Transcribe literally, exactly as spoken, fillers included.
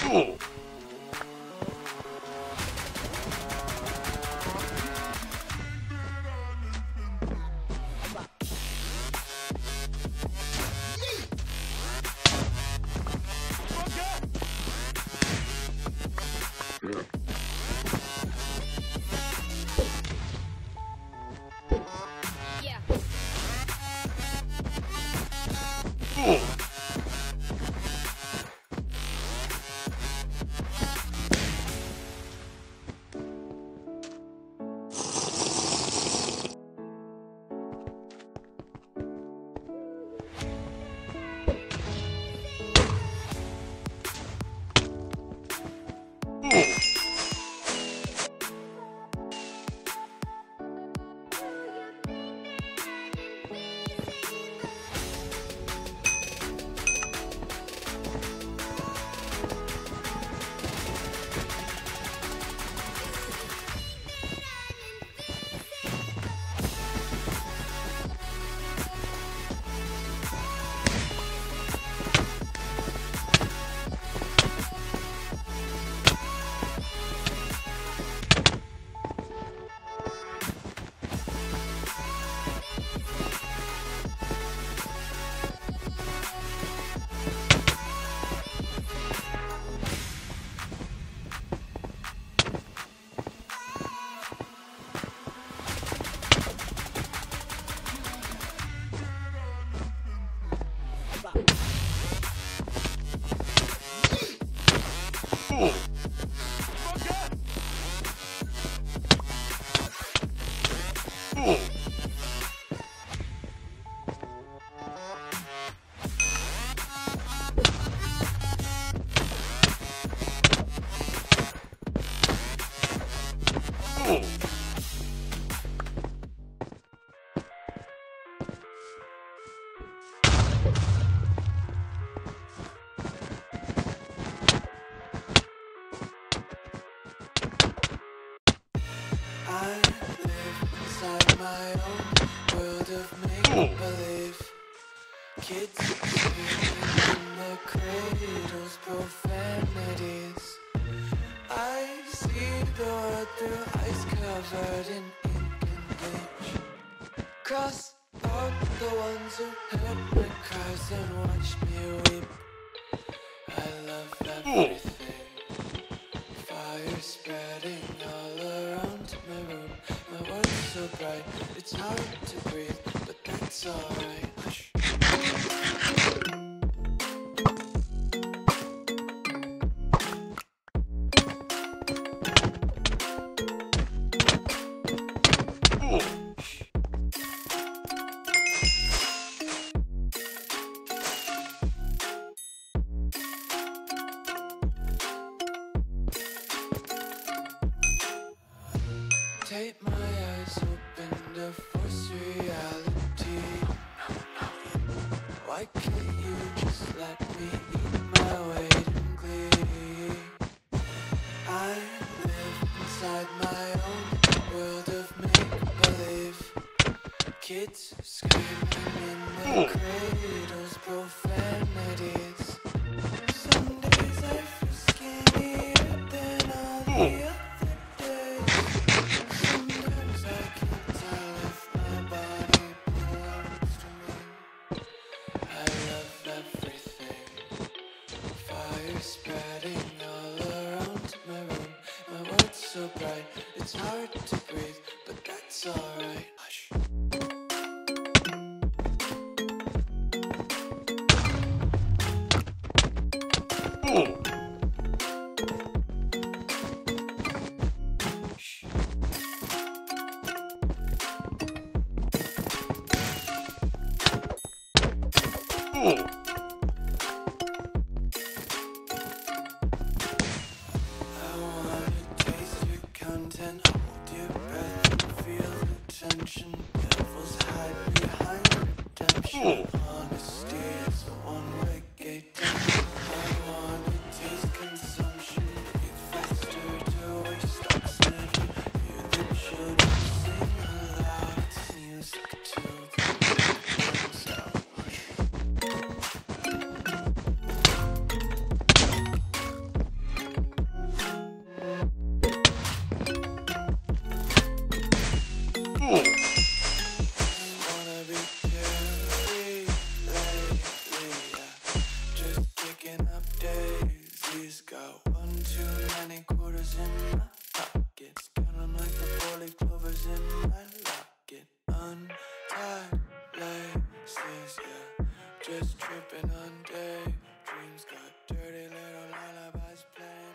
Kids screaming in their cradles, profanities. I see the world through ice covered in ink and bleach. Cross out the ones who heard my cries and watched me weep. I love everything. Fire spreading all around my room. My world's so bright, it's hard to breathe, but that's alright. Hush. Take my eyes open to force reality. Why can't you just let me eat my weight in glee? I live inside my own world of make-believe. Kids screaming in their cradles, profanities. Some days I feel skinnier than all the others. Spreading all around my room. My world's so bright, it's hard to breathe, but that's alright. Hush. Hold your breath and feel the tension. Devils hide behind redemption. Honesty is a one-way gate. I wanna One too many quarters in my pockets. Count 'em like the four-leaf clovers in my locket. Untied laces, yeah. Just tripping on day. Dreams got dirty little lullabies playing.